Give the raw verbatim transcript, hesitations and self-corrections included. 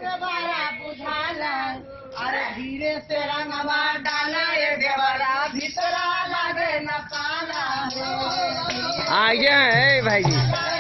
बड़ा बुझाला अरे धीरे से रंगवा डाला ये देवरा भीतरा लागे न पाला आगे है भाई जी।